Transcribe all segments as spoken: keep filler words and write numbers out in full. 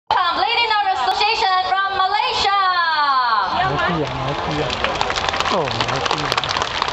Lady Note Association from Malaysia. 马来西亚，马来西亚，哦，马来西亚。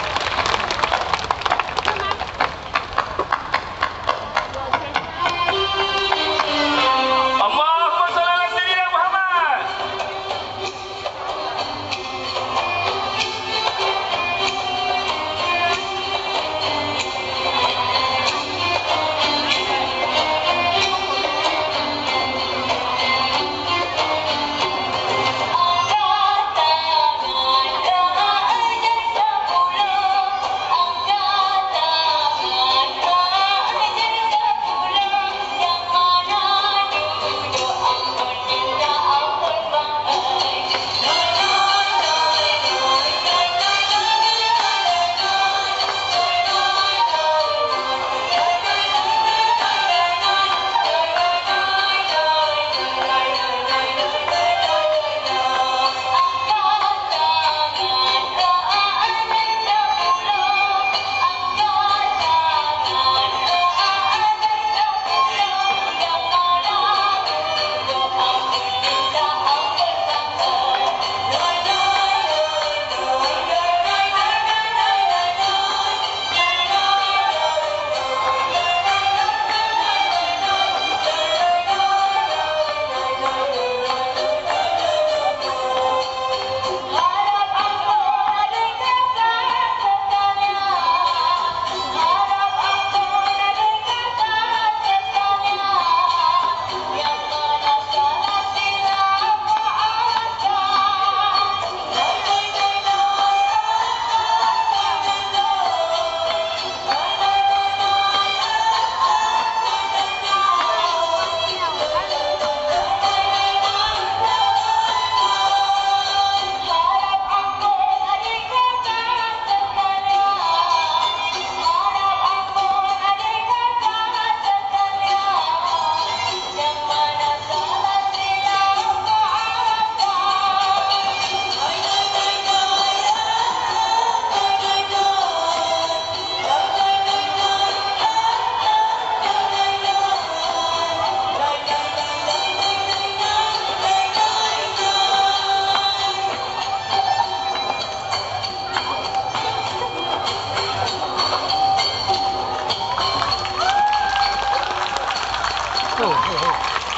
哦哦哦！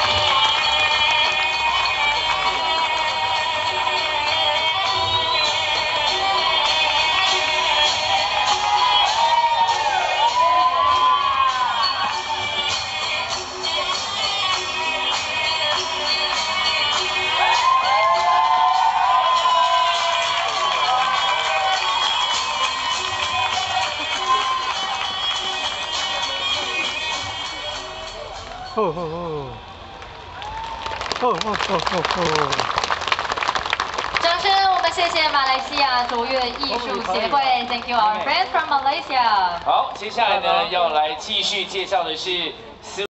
哦哦哦！哦哦哦哦哦！ 掌声，我们谢谢马来西亚卓越艺术协会 ，Thank you our friends from Malaysia。 好，接下来呢要来继续介绍的是。